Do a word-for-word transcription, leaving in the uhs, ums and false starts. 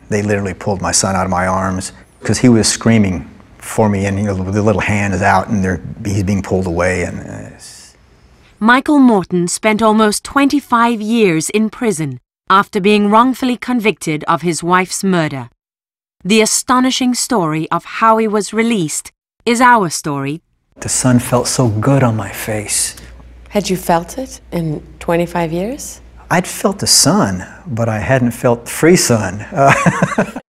They literally pulled my son out of my arms because he was screaming for me, and you know, the little hand is out and they're, he's being pulled away. And uh, Michael Morton spent almost twenty-five years in prison after being wrongfully convicted of his wife's murder. The astonishing story of how he was released is our story. The sun felt so good on my face. Had you felt it in twenty-five years? I'd felt the sun, but I hadn't felt the free sun. Uh,